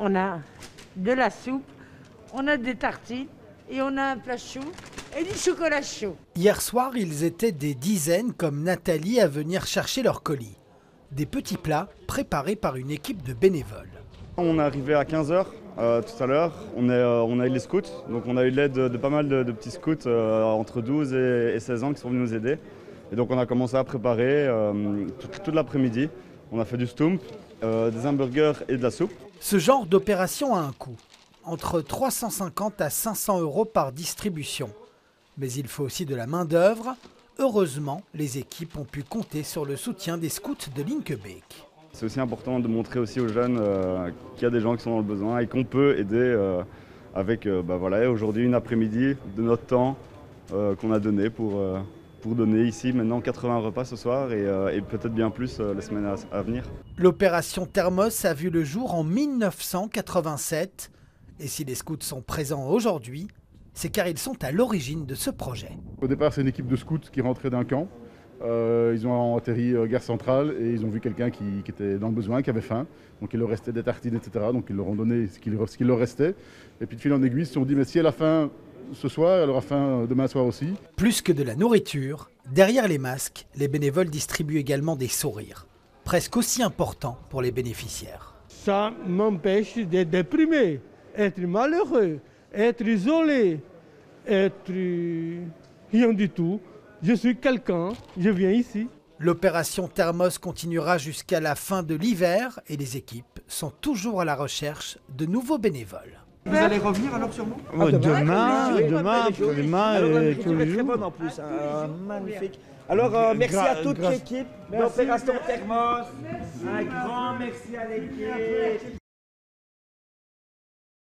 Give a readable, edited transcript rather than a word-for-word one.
on a de la soupe, on a des tartines et on a un plat chaud et du chocolat chaud. Hier soir, ils étaient des dizaines comme Nathalie à venir chercher leurs colis. Des petits plats préparés par une équipe de bénévoles. On est arrivé à 15 h tout à l'heure. On a eu les scouts, donc on a eu l'aide de pas mal de petits scouts entre 12 et 16 ans qui sont venus nous aider. Et donc on a commencé à préparer toute l'après-midi. On a fait du stump, des hamburgers et de la soupe. Ce genre d'opération a un coût, entre 350 à 500 € par distribution. Mais il faut aussi de la main-d'œuvre. Heureusement, les équipes ont pu compter sur le soutien des scouts de Linkebeek. C'est aussi important de montrer aussi aux jeunes qu'il y a des gens qui sont dans le besoin et qu'on peut aider avec voilà, aujourd'hui une après-midi de notre temps qu'on a donné pour donner ici maintenant 80 repas ce soir et peut-être bien plus les semaines à venir. L'opération Thermos a vu le jour en 1987 et si les scouts sont présents aujourd'hui, c'est car ils sont à l'origine de ce projet. Au départ, c'est une équipe de scouts qui rentrait d'un camp. Ils ont atterri gare centrale et ils ont vu quelqu'un qui était dans le besoin, qui avait faim. Donc il leur restait des tartines, etc. Donc ils leur ont donné ce qu'il leur restait. Et puis de fil en aiguille, ils se sont dit, mais si elle a faim ce soir, elle aura faim demain soir aussi. Plus que de la nourriture, derrière les masques, les bénévoles distribuent également des sourires, presque aussi importants pour les bénéficiaires. Ça m'empêche d'être déprimé, être malheureux, être isolé, être rien du tout. Je suis quelqu'un, je viens ici. L'opération Thermos continuera jusqu'à la fin de l'hiver et les équipes sont toujours à la recherche de nouveaux bénévoles. Vous allez revenir alors sur nous? Demain, Très bonne en plus, magnifique. Alors merci à toute l'équipe de l'opération Thermos. Un grand merci à l'équipe.